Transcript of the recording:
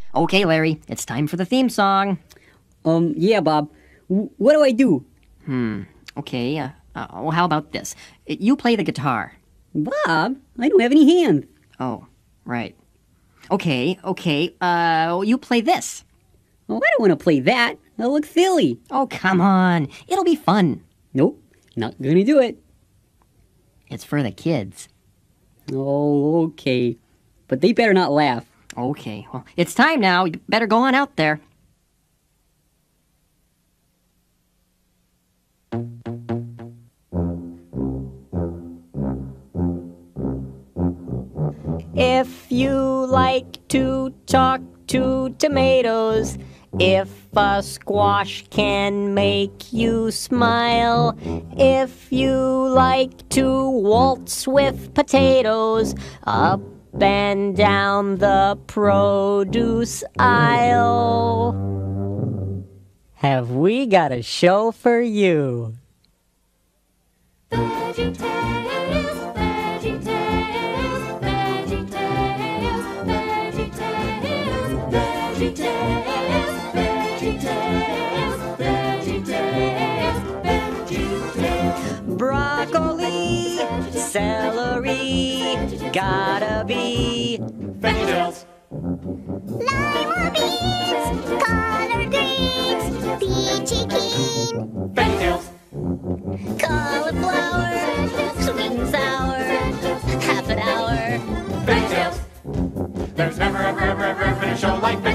Okay, Larry, it's time for the theme song. Yeah, Bob. What do I do? Okay, well, how about this? You play the guitar. Bob, I don't have any hands. Oh, right. Okay, you play this. Oh, I don't want to play that. That looks silly. Oh, come on. It'll be fun. Nope, not gonna do it. It's for the kids. Oh, okay. But they better not laugh. Okay, well, it's time now. You better go on out there. If you like to talk to tomatoes, if a squash can make you smile, if you like to waltz with potatoes, up and down the produce aisle, have we got a show for you? VeggieTales, VeggieTales, VeggieTales, VeggieTales, VeggieTales, VeggieTales, VeggieTales. Broccoli, celery, gotta be VeggieTales. lima beans, collard greens, peachy keen, VeggieTales. cauliflower, sweet and sour, half an hour. VeggieTales. There's never, ever, ever, ever been a show like